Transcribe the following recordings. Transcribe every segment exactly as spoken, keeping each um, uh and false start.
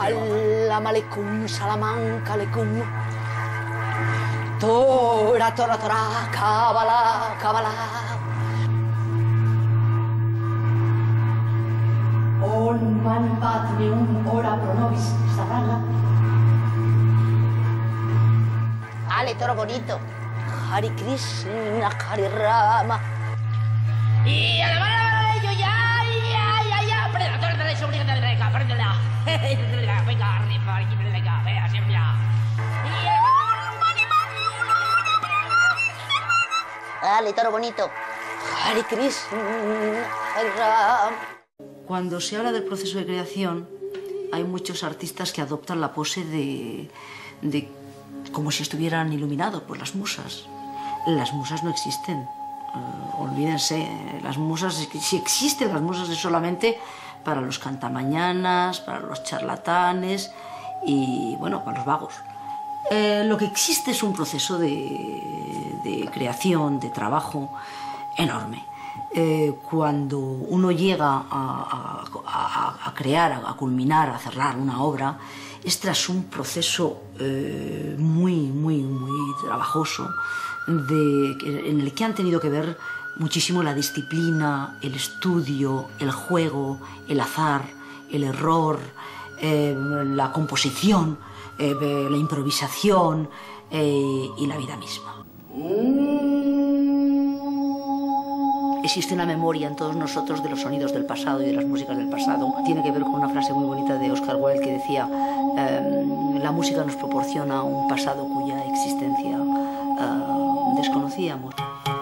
Salam aleikum, salamanca aleikum. Tora, tora, tora, kabbalah, kabbalah. Om mani padme hum, ora pro nobis, sarala. Ale, toro bonito. Hare Krishna, Hare Rama. Y a la mano yo ya, ya, ya, ya. Predador de la sobrina de la cámara. Venga, arriba, venga, vea, siempre ya. Ale, toro bonito. Hare Krishna, Hare Rama. Cuando se habla del proceso de creación, hay muchos artistas que adoptan la pose de, de como si estuvieran iluminados por las musas. Las musas no existen, uh, olvídense, las musas, si existen las musas es solamente para los cantamañanas, para los charlatanes y, bueno, para los vagos. Eh, lo que existe es un proceso de, de creación, de trabajo enorme. Eh, cuando uno llega a, a, a, a crear, a, a culminar, a cerrar una obra, es tras un proceso eh, muy, muy, muy trabajoso, de, en el que han tenido que ver muchísimo la disciplina, el estudio, el juego, el azar, el error, eh, la composición, eh, la improvisación eh, y la vida misma. Existe una memoria en todos nosotros de los sonidos del pasado y de las músicas del pasado. Tiene que ver con una frase muy bonita de Oscar Wilde que decía eh, la música nos proporciona un pasado cuya existencia eh, desconocíamos.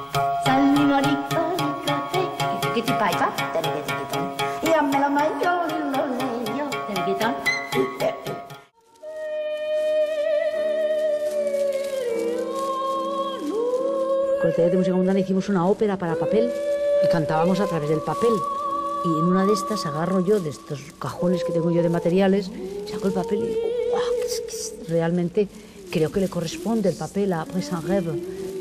Con el Taller de Música Mundana hicimos una ópera para papel y cantábamos a través del papel. Y en una de estas agarro yo de estos cajones que tengo yo de materiales, saco el papel y digo, ¡wow! Realmente creo que le corresponde el papel a Après un rêve.